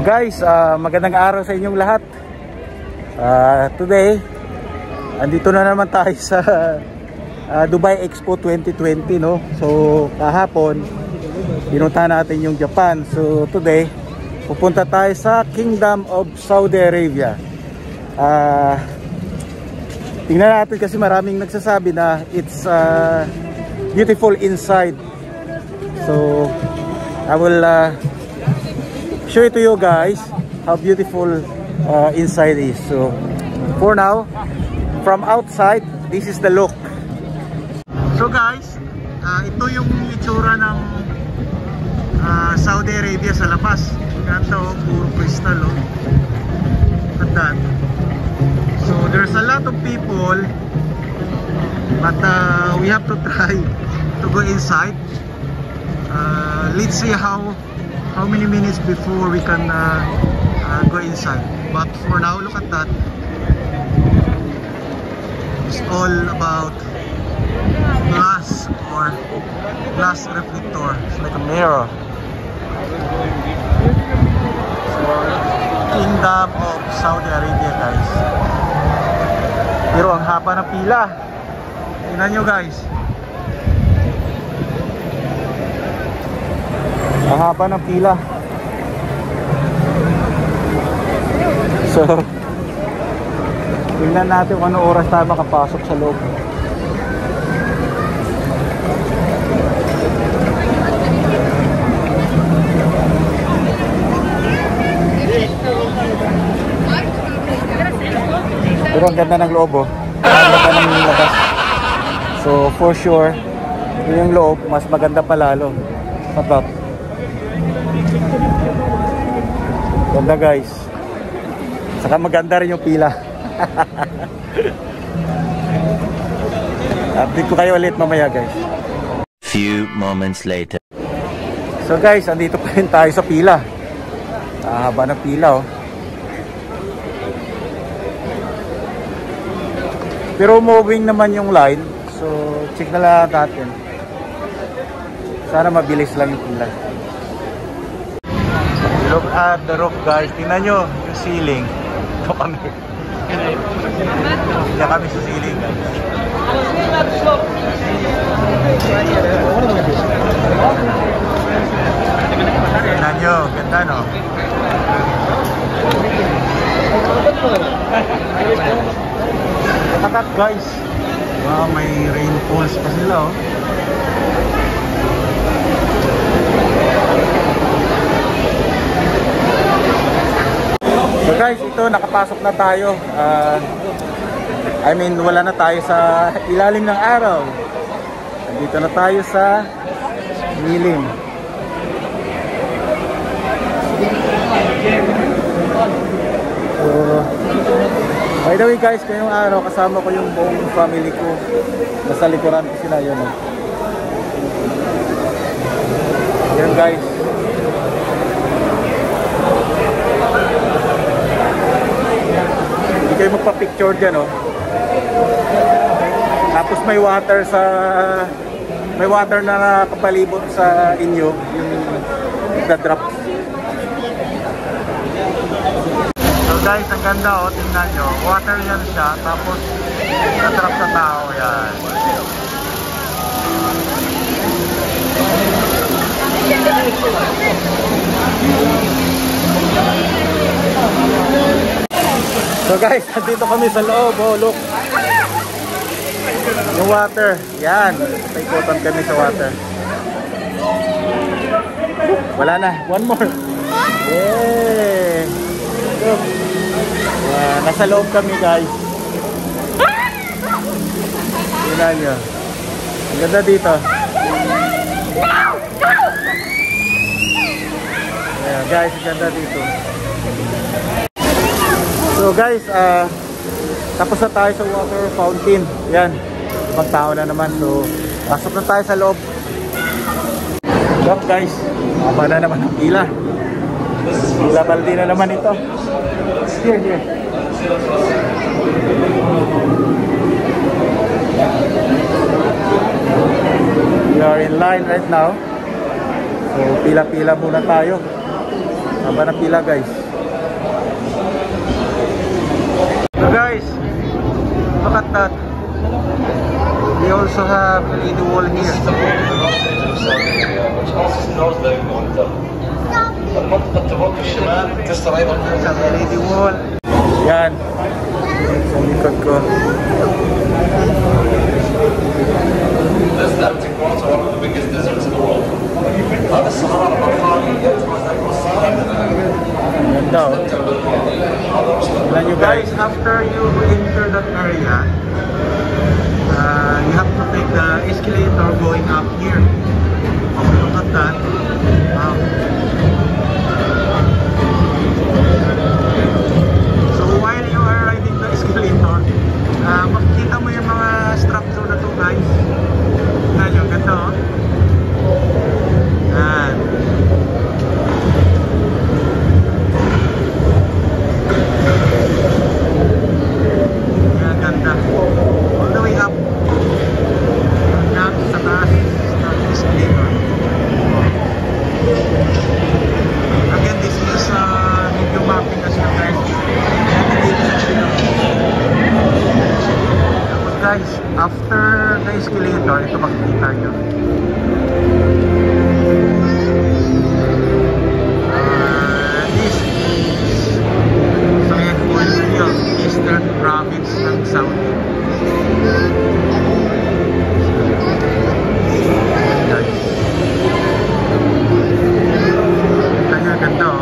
Guys, magandang araw sa inyong lahat. Today, andito na naman tayo sa Dubai Expo 2020, no? So, kahapon, pinuntahan natin yung Japan. So, today, pupunta tayo sa Kingdom of Saudi Arabia. Tingnan natin kasi maraming nagsasabi na it's beautiful inside. So, I will show it to you guys how beautiful inside is. So for now, from outside, this is the look. So guys, ito yung itsura ng Saudi Arabia sa labas. Ganda, oh, puro crystal, oh. Look at that. So there's a lot of people, but we have to try to go inside. Let's see how many minutes before we can go inside. But for now, look at that. It's all about glass or glass reflector. It's like a mirror. So, Kingdom of Saudi Arabia, guys. Pero ang haba ng pila. Tingnan nyo, guys. Ang haba ng pila. So, tingnan natin kung anong oras tayo makapasok sa loob. Pero ang ganda ng loob, oh. Ang ganda ng labas. So, for sure, yung loob, mas maganda pa lalo. Patot. Ganda, guys. Saka maganda rin yung pila. Update ko kayo ulit mamaya, guys. Few moments later. So guys, andito pa rin tayo sa pila. Haba ng pila, oh. Pero moving naman yung line. So check na lang natin. Sana mabilis lang yung pila. Look at the roof, guys. Tingnan nyo yung ceiling. Ito kami. Hindi kami sa ceiling, guys. Tingnan nyo. Ganda, no? Look at, guys. Wow, may rainfalls pa sila, oh. So guys, ito nakapasok na tayo. I mean, wala na tayo sa ilalim ng araw. Nandito na tayo sa milim. So, by the way guys, ngayong araw kasama ko yung buong family ko. Nasa likuran ko sila, yun, oh. Yan, guys. Kayo magpa-picture dyan, oh. Tapos may water na nakapalibot sa inyo, yung nagda-drop. So guys, ang ganda, oh, tingnan nyo. Water yan siya, tapos nagda-drop sa tao, yan. So guys, nandito kami sa loob, oh, look. Yung water, yan. Paikutan kami sa water. Wala na, one more. Yeah. Look. Nasa loob kami, guys. Tingnan nyo. Ang ganda dito. Ayan, guys, ang ganda dito. So guys, tapos na tayo sa water fountain. Yan, ibang tao na naman. So, pasok na tayo sa loob. Look guys, mapa na naman ang pila. Pila baldi na naman ito. Here. We are in line right now. So, pila-pila muna tayo. Haba na pila guys. LED wall here. Sa LED wall. Yan. Sa likod ko. This Arctic ones are one of the biggest deserts in the world. هذا الصحراء البرقاني يجمع تكون الصحراء Ganda oh. Guys, after you enter that area, you have to take the escalator going up here. Look at that. Wow. So while you are riding the escalator, makikita mo yung mga structure na to, guys. Tignan nyo, ganda oh. Yan. Yan, ganda. All the way up. Hanggang sa taas ng escalator. Again, this is video mapping kasi yung guys. Tapos guys, after the escalator, ito makikita nyo. This is Sahel Eastern Province ng Saudi. Guys. Kanya ganda oh.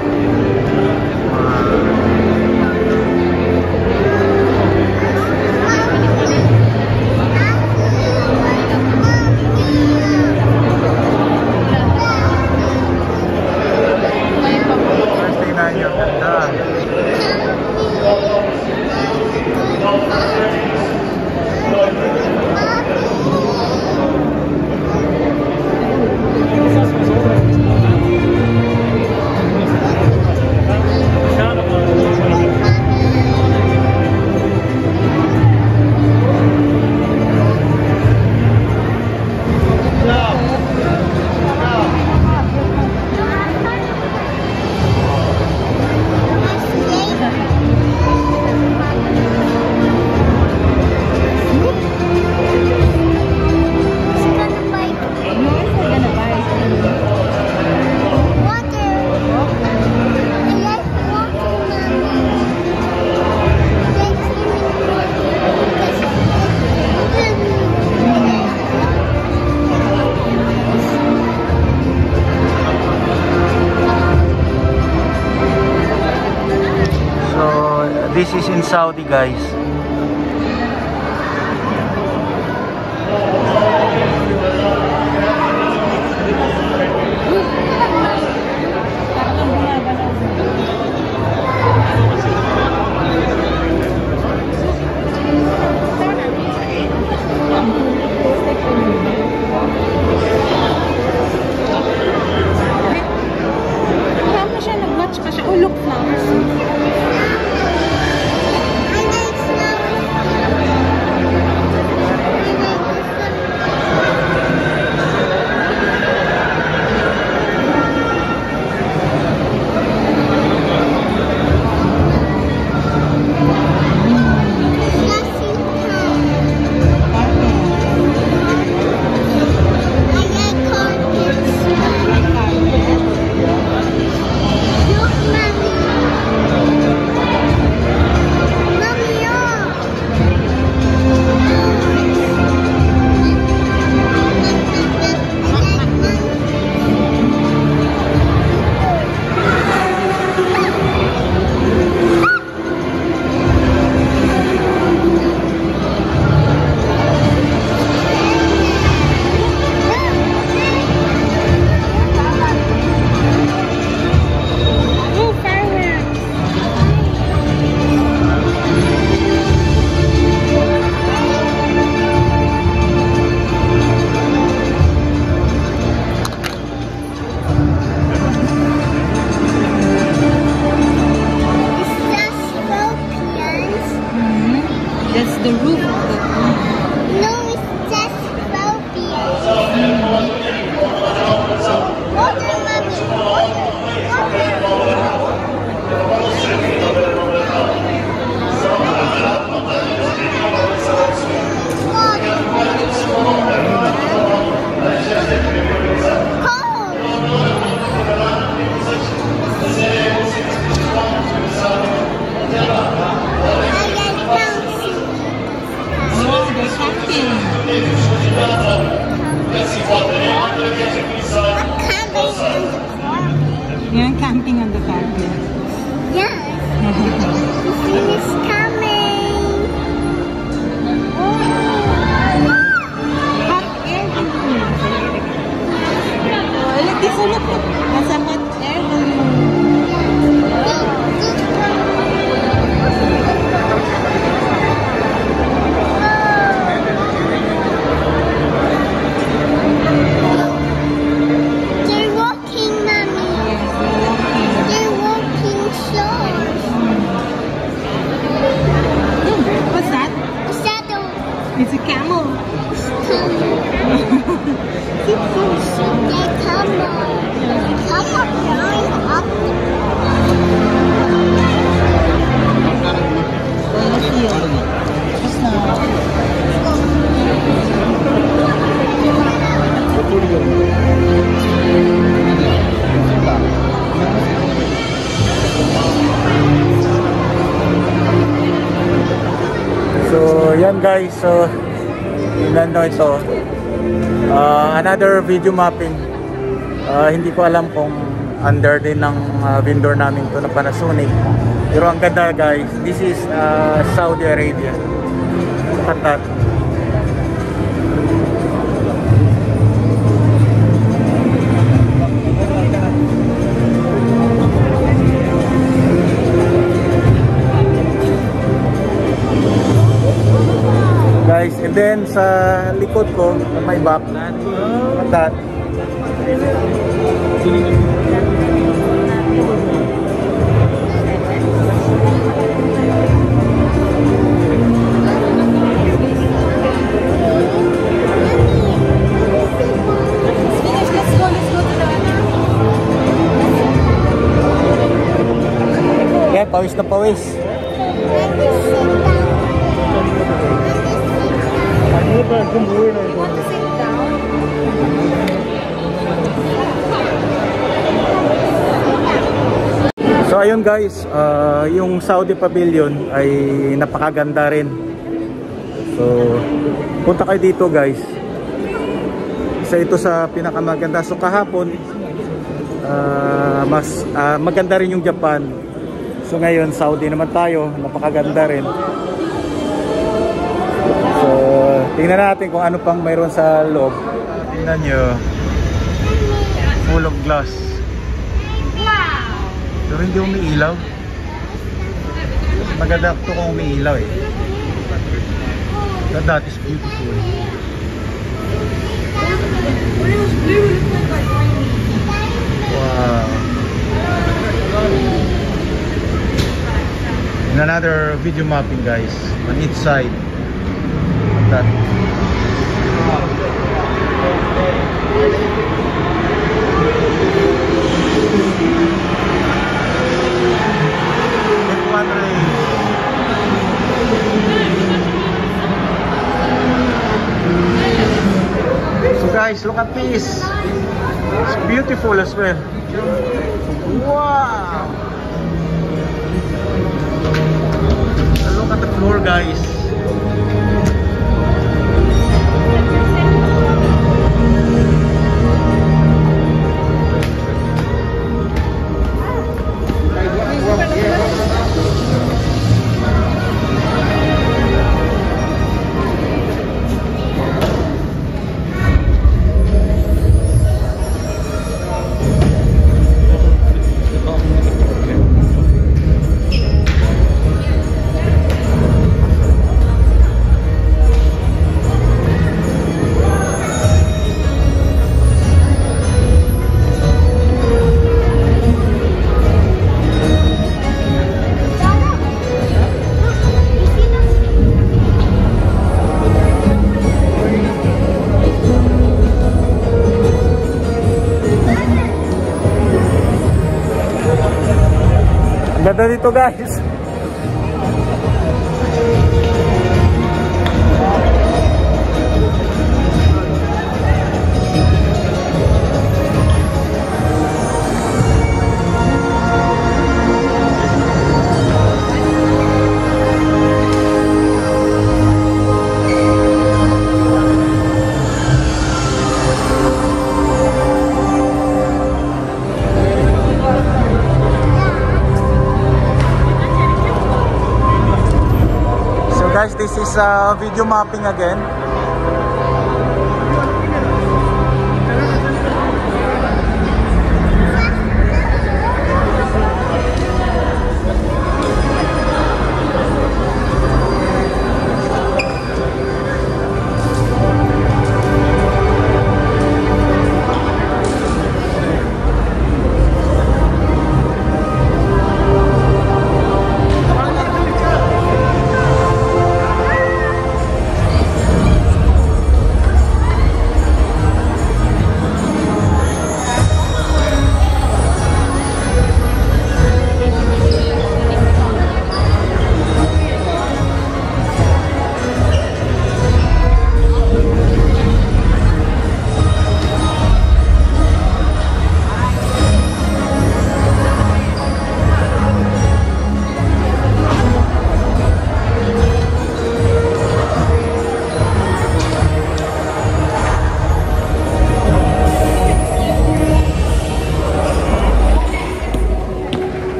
This is in Saudi, guys. Kaya siya nag-match pa siya. Oh, look, flowers. Ayun guys, so tingnan nyo ito. Another video mapping. Hindi ko alam kung under din ng vendor namin to na Panasonic. Pero ang ganda guys, this is Saudi Arabia. Look at that. Guys, and then sa likod ko, may back. Look at that. Yeah, pawis na pawis. So ayun guys, yung Saudi Pavilion ay napakaganda rin. So punta kayo dito guys. Isa ito sa pinakamaganda. So kahapon mas maganda rin yung Japan. So ngayon Saudi naman tayo, napakaganda rin. So tingnan natin kung ano pang mayroon sa loob. Tingnan nyo, full of glass. Pero hindi umiilaw. Maganda ito kung umiilaw eh. But that is beautiful. Wow. And another video mapping guys on each side. That. So guys, look at this. It's beautiful as well. Wow. Look at the floor guys. Ganda dito guys. Guys, this is video mapping again.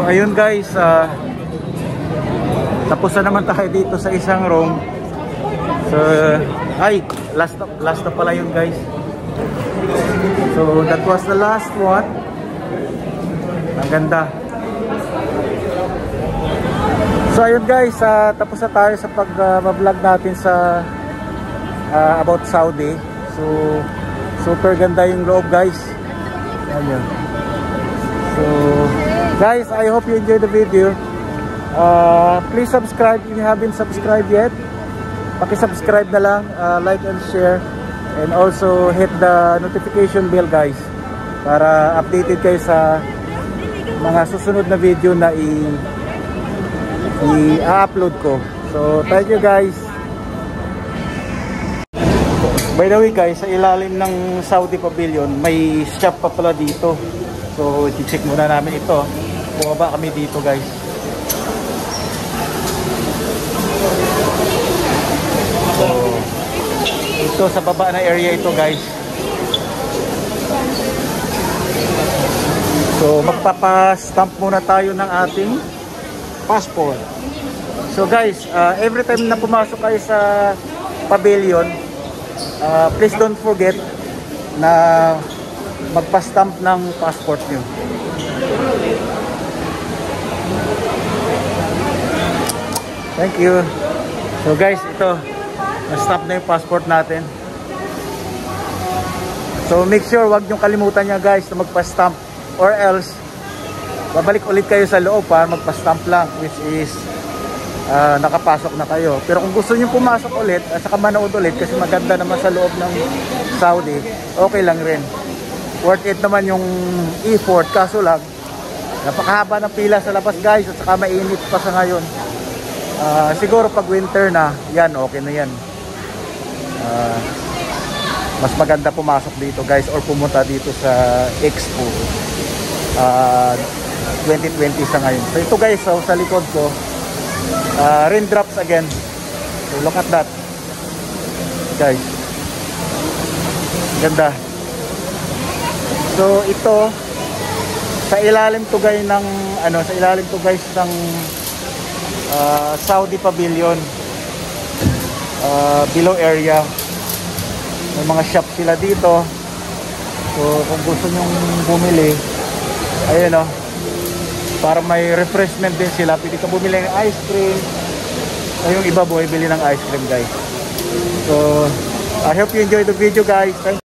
ayun guys, tapos na naman tayo dito sa isang room. So, ay, last na pala yun guys. So, that was the last one. Ang ganda. So, ayun guys, tapos na tayo sa pag-vlog natin sa about Saudi. So, super ganda yung loob guys. Ayun. So, guys, I hope you enjoyed the video. Please subscribe if you haven't subscribed yet. Paki-subscribe na lang, like and share, and also hit the notification bell guys para updated kayo sa mga susunod na video na i-upload ko. So thank you guys. By the way guys, sa ilalim ng Saudi Pavilion may shop pa pala dito. So i-check muna namin ito. Bumaba kami dito guys. Ito sa baba na area ito guys. So magpapa-stamp muna tayo ng ating passport. So guys, every time na pumasok kayo sa pavilion, please don't forget na magpa-stamp ng passport nyo. Thank you. So guys, ito na-stamp na yung passport natin. So make sure wag nyo kalimutan niya guys na magpa-stamp, or else babalik ulit kayo sa loob para magpa-stamp lang, which is nakapasok na kayo. Pero kung gusto nyo pumasok ulit at saka manood ulit kasi maganda naman sa loob ng Saudi, okay lang rin. Worth it naman yung effort, kaso lang napakahaba ng pila sa labas guys at saka mainit pa sa ngayon. Siguro pag winter na yan, okay na yan. Mas maganda pumasok dito guys or pumunta dito sa Expo 2020 sa ngayon. So ito guys, so, sa likod ko raindrops again. So look at that guys, ganda. So ito sa ilalim to guys ng sa ilalim to guys ng Saudi Pavilion, below area. May mga shop sila dito. So kung gusto nyong bumili, ayun para may refreshment din sila, pwede ka bumili ng ice cream. Ay, yung iba bumibili ng ice cream guys. So I hope you enjoy the video guys. Thank you.